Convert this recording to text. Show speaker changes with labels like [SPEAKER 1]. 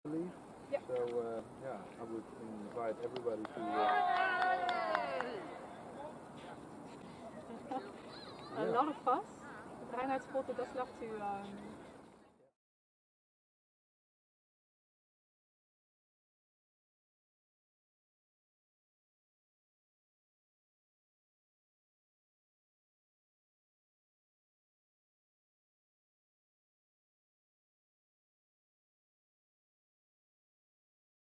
[SPEAKER 1] believe.
[SPEAKER 2] Yeah.
[SPEAKER 1] So yeah, I would invite everybody to.
[SPEAKER 2] A lot of us. Reinout Scholte does love to